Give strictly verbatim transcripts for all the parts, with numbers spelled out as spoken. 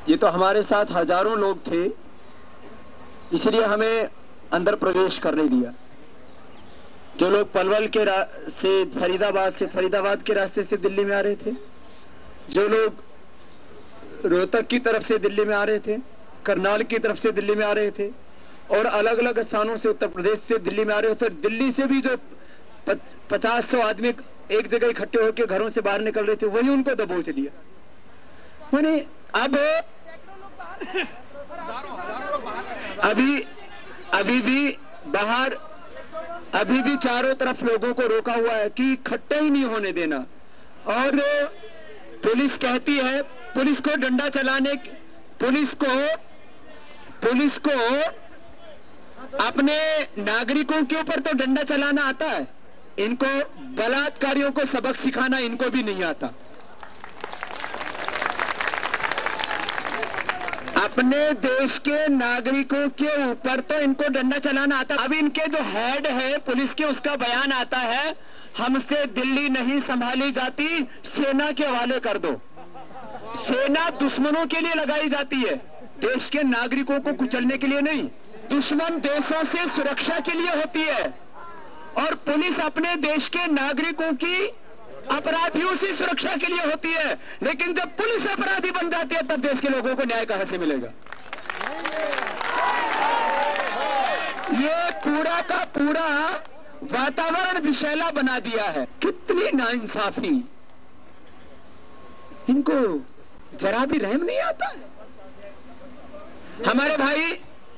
ये तो हमारे साथ हजारों लोग थे, इसलिए हमें अंदर प्रवेश करने दिया। जो लोग पलवल के से फरीदाबाद से फरीदाबाद के रास्ते से दिल्ली में आ रहे थे, जो लोग रोहतक की तरफ से दिल्ली में आ रहे थे, करनाल की तरफ से दिल्ली में आ रहे थे, और अलग अलग स्थानों से उत्तर प्रदेश से दिल्ली में आ रहे थे। दिल्ली से भी जो पचास सौ आदमी एक जगह इकट्ठे होकर घरों से बाहर निकल रहे थे, वही उनको दबोच लिया। मैंने अब अभी अभी भी बाहर अभी भी चारों तरफ लोगों को रोका हुआ है कि इकट्ठे ही नहीं होने देना। और पुलिस कहती है, पुलिस को डंडा चलाने पुलिस को पुलिस को अपने नागरिकों के ऊपर तो डंडा चलाना आता है, इनको बलात्कारियों को सबक सिखाना इनको भी नहीं आता। अपने देश के नागरिकों के ऊपर तो इनको डंडा चलाना आता। अब इनके जो हेड है पुलिस के, उसका बयान आता है, हमसे दिल्ली नहीं संभाली जाती, सेना के हवाले कर दो। सेना दुश्मनों के लिए लगाई जाती है, देश के नागरिकों को कुचलने के लिए नहीं। दुश्मन देशों से सुरक्षा के लिए होती है, और पुलिस अपने देश के नागरिकों की अपराधियों से सुरक्षा के लिए होती है। लेकिन जब पुलिस अपराधी बन जाती है, तब देश के लोगों को न्याय कहां से मिलेगा? ये पूरा का पूरा वातावरण विषैला बना दिया है। कितनी नाइंसाफी! इनको जरा भी रहम नहीं आता है। हमारे भाई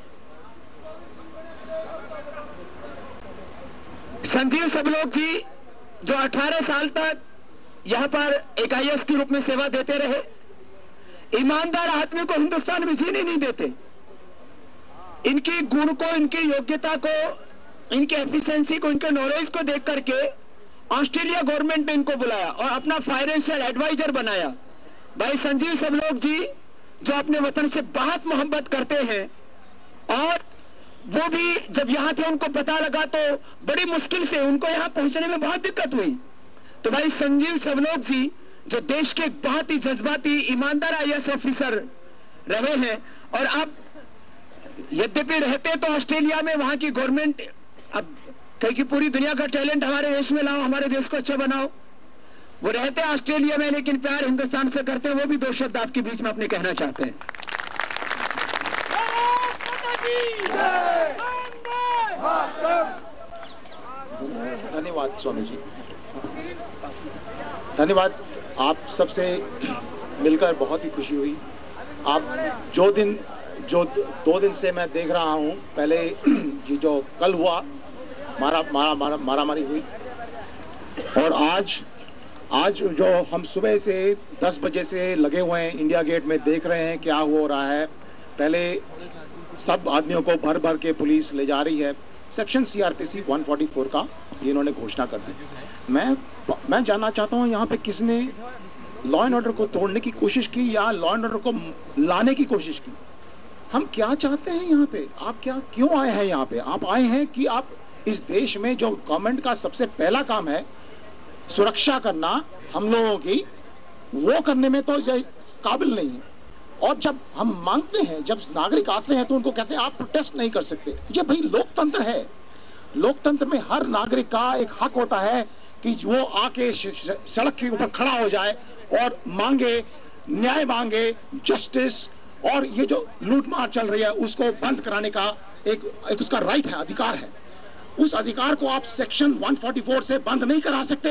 संजीव सबलोग जी, जो अठारह साल तक यहां पर एक आई ए एस के रूप में सेवा देते रहे, ईमानदार आदमी को हिंदुस्तान में जीने नहीं देते। इनकी गुण को, इनकी योग्यता को, इनके एफिशिएंसी को, इनके नॉलेज को देख करके ऑस्ट्रेलिया गवर्नमेंट ने इनको बुलाया और अपना फाइनेंशियल एडवाइजर बनाया। भाई संजीव सबलोग जी, जो अपने वतन से बहुत मोहब्बत करते हैं, और वो भी जब यहां थे उनको पता लगा तो बड़ी मुश्किल से उनको यहां पहुंचने में बहुत दिक्कत हुई। तो भाई संजीव सबलोग जी, जो देश के बहुत ही जज्बाती ईमानदार आई ए एस ऑफिसर रहे हैं, और अब यद्यपि रहते तो ऑस्ट्रेलिया में, वहां की गवर्नमेंट अब कहीं की पूरी दुनिया का टैलेंट हमारे देश में लाओ, हमारे देश को अच्छा बनाओ। वो रहते ऑस्ट्रेलिया में, लेकिन प्यार हिंदुस्तान से करते हैं। वो भी दो शब्द आपके बीच में अपने कहना चाहते हैं। धन्यवाद स्वामी जी, धन्यवाद। आप सबसे मिलकर बहुत ही खुशी हुई। आप जो दिन जो दो दिन से मैं देख रहा हूँ, पहले ये जो कल हुआ मारा मारा मारा मारा मारी हुई, और आज आज जो हम सुबह से दस बजे से लगे हुए हैं इंडिया गेट में, देख रहे हैं क्या हो रहा है। पहले सब आदमियों को भर भर के पुलिस ले जा रही है। Section C R P C एक सौ चौवालीस का ये इन्होंने घोषणा कर दी। मैं मैं जानना चाहता हूँ, यहाँ पे किसने लॉ एंड ऑर्डर को तोड़ने की कोशिश की या लॉ एंड ऑर्डर को लाने की कोशिश की? हम क्या चाहते हैं यहाँ पे? आप क्या क्यों आए हैं यहाँ पे? आप आए हैं कि आप इस देश में जो गवर्नमेंट का सबसे पहला काम है सुरक्षा करना हम लोगों की, वो करने में तो काबिल नहीं है। और जब हम मांगते हैं, जब नागरिक आते हैं तो उनको कहते हैं आप प्रोटेस्ट नहीं कर सकते। ये भाई लोकतंत्र है। लोकतंत्र में हर नागरिक का एक हक होता है कि वो आके सड़क के ऊपर खड़ा हो जाए और मांगे, न्याय मांगे, जस्टिस। और ये जो लूटमार चल रही है उसको बंद कराने का एक, एक उसका राइट है, अधिकार है। उस अधिकार को आप सेक्शन एक सौ चौवालीस से बंद नहीं करा सकते।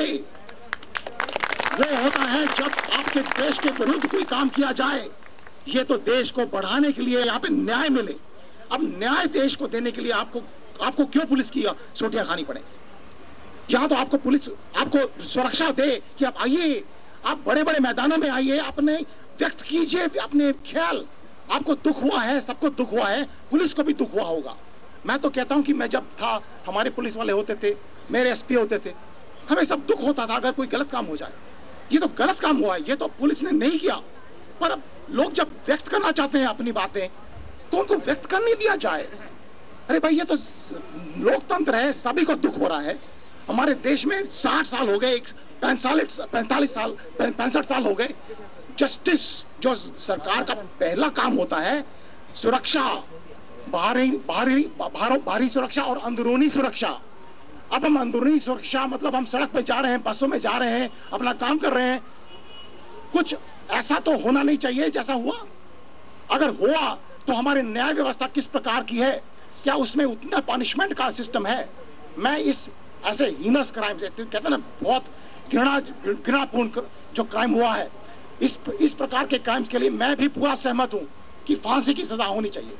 वो होता है जब आपके देश के विरुद्ध कोई काम किया जाए। ये तो देश को बढ़ाने के लिए, यहाँ पे न्याय मिले। अब न्याय देश को देने के लिए आपको आपको क्यों पुलिस की सोटियां खानी पड़े? यहाँ तो आपको पुलिस आपको सुरक्षा दे कि आप आइए, आप बड़े बड़े मैदानों में आइए, अपने व्यक्त कीजिए अपने ख्याल। आपको दुख हुआ है, सबको दुख हुआ है, पुलिस को भी दुख हुआ होगा। मैं तो कहता हूं कि मैं जब था, हमारे पुलिस वाले होते थे, मेरे एस पी होते थे, हमें सब दुख होता था अगर कोई गलत काम हो जाए। ये तो गलत काम हुआ है, ये तो पुलिस ने नहीं किया। पर अब लोग जब व्यक्त करना चाहते हैं अपनी बातें, तो उनको व्यक्त करने दिया जाए। अरे भाई, ये तो लोकतंत्र है, सभी को दुख हो रहा है। हमारे देश में साठ साल हो गए, पैंतालीस पैंतालीस साल पैंसठ साल हो गए, जस्टिस जो सरकार का पहला काम होता है, सुरक्षा, बाहरी बाहरी बाहरी सुरक्षा और अंदरूनी सुरक्षा। अब हम अंदरूनी सुरक्षा मतलब हम सड़क पे जा रहे हैं, बसों में जा रहे हैं, अपना काम कर रहे हैं, कुछ ऐसा तो होना नहीं चाहिए जैसा हुआ। अगर हुआ तो हमारी न्याय व्यवस्था किस प्रकार की है, क्या उसमें उतना पनिशमेंट का सिस्टम है? मैं इस ऐसे हीनस क्राइम से, कहते हैं ना, बहुत घृणा घृणापूर्ण जो क्राइम हुआ है, इस इस प्रकार के क्राइम्स के लिए मैं भी पूरा सहमत हूं कि फांसी की सजा होनी चाहिए।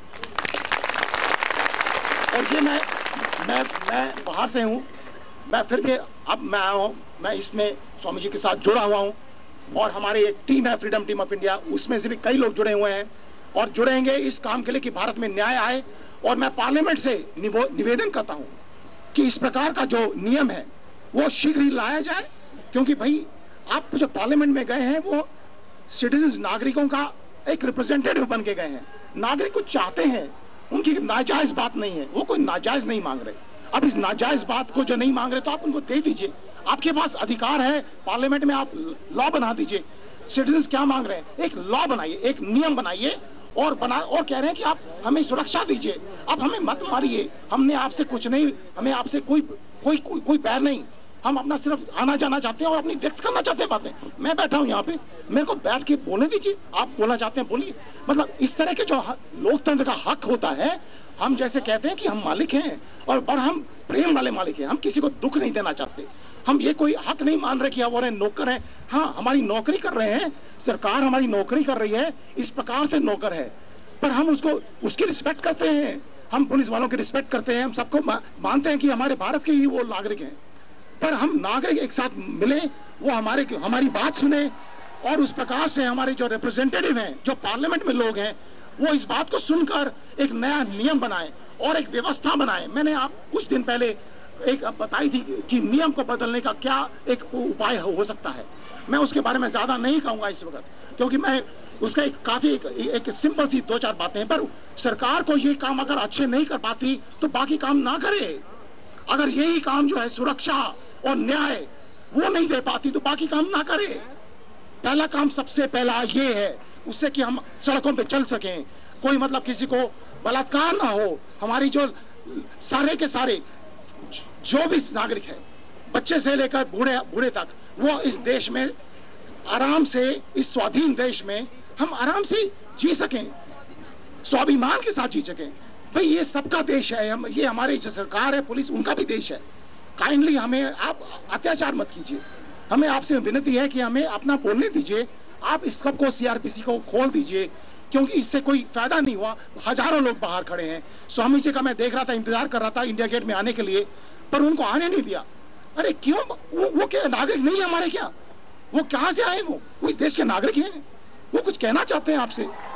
और ये मैं मैं मैं बाहर से हूं, मैं फिर भी अब मैं आया हूं, मैं इसमें स्वामी जी के साथ जुड़ा हुआ हूं और हमारी एक टीम है, फ्रीडम टीम ऑफ इंडिया, उसमें से भी कई लोग जुड़े हुए हैं और जुड़ेंगे इस काम के लिए कि भारत में न्याय आए। और मैं पार्लियामेंट से निवेदन करता हूं कि इस प्रकार का जो नियम है वो शीघ्र ही लाया जाए, क्योंकि भाई आप जो पार्लियामेंट में गए हैं वो सिटीजन, नागरिकों का एक रिप्रेजेंटेटिव बन के गए हैं। नागरिक कुछ चाहते हैं, उनकी नाजायज बात नहीं है, वो कोई नाजायज नहीं मांग रहे। अब इस नाजायज बात को जो नहीं मांग रहे तो आप उनको दे दीजिए, आपके पास अधिकार है, पार्लियामेंट में आप लॉ बना दीजिए। सिटीजन क्या मांग रहे हैं? एक लॉ बनाइए, एक नियम बनाइए और बना और कह रहे हैं कि आप हमें सुरक्षा दीजिए। अब हमें मत मारिए, हमने आपसे कुछ नहीं, हमें आपसे कोई कोई कोई, कोई बैर नहीं, हम अपना सिर्फ आना जाना चाहते हैं और अपनी व्यक्त करना चाहते हैं बातें। मैं बैठा हूं यहाँ पे, मेरे को बैठ के बोलने दीजिए, आप बोलना चाहते हैं बोलिए। मतलब इस तरह के जो लोकतंत्र का हक होता है, हम जैसे कहते हैं कि हम मालिक हैं और पर हम प्रेम वाले मालिक हैं, हम किसी को दुख नहीं देना चाहते। हम ये कोई हक नहीं मान रहे कि हम और नौकर हैं। हाँ, हमारी नौकरी कर रहे हैं, सरकार हमारी नौकरी कर रही है, इस प्रकार से नौकर है, पर हम उसको उसकी रिस्पेक्ट करते हैं, हम पुलिस वालों की रिस्पेक्ट करते हैं, हम सबको मानते हैं कि हमारे भारत के ही वो नागरिक हैं। पर हम नागरिक एक साथ मिले, वो हमारे हमारी बात सुने और उस प्रकार से हमारे जो रिप्रेजेंटेटिव हैं, जो पार्लियामेंट में लोग हैं, वो इस बात को सुनकर एक नया नियम बनाए और एक व्यवस्था बनाए। मैंने आप कुछ दिन पहले एक बताई थी कि नियम को बदलने का क्या एक उपाय हो सकता है। मैं उसके बारे में ज्यादा नहीं कहूंगा इस वक्त, क्योंकि मैं उसका एक काफी एक, एक सिंपल सी दो चार बातें हैं। पर सरकार को ये काम अगर अच्छे नहीं कर पाती तो बाकी काम ना करे। अगर यही काम जो है सुरक्षा और न्याय वो नहीं दे पाती तो बाकी काम ना करे। पहला काम सबसे पहला ये है, उससे कि हम सड़कों पे चल सकें, कोई मतलब किसी को बलात्कार ना हो। हमारी जो सारे के सारे जो भी नागरिक है, बच्चे से लेकर बूढ़े बूढ़े तक, वो इस देश में आराम से, इस स्वाधीन देश में हम आराम से जी सकें, स्वाभिमान के साथ जी सकें। भाई ये सबका देश है, हम ये हमारी जो सरकार है, पुलिस, उनका भी देश है। काइंडली हमें आप अत्याचार मत कीजिए। हमें आपसे विनती है कि हमें अपना बोलने दीजिए। आप इस सब को सीआरपीसी को खोल दीजिए, क्योंकि इससे कोई फायदा नहीं हुआ। हजारों लोग बाहर खड़े हैं। स्वामी जी का मैं देख रहा था, इंतजार कर रहा था इंडिया गेट में आने के लिए, पर उनको आने नहीं दिया। अरे क्यों? वो, वो क्या नागरिक नहीं है हमारे क्या? वो कहां से आए? वो, वो इस देश के नागरिक हैं, वो कुछ कहना चाहते हैं आपसे।